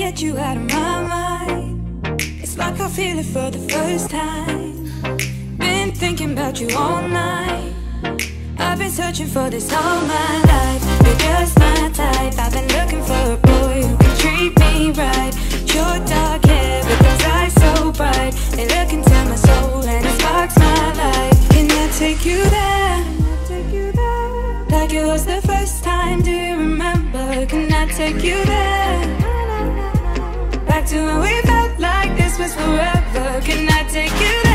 get you out of my mind. It's like I feel it for the first time. Been thinking about you all night. I've been searching for this all my life. You're just my type. I've been looking for a boy who can treat me right. Your dark hair with those eyes so bright. They look into my soul and it sparks my life. Can I take you there? Like it was the first time, do you remember? Can I take you there? Back to when we felt like this was forever. Can I take you there?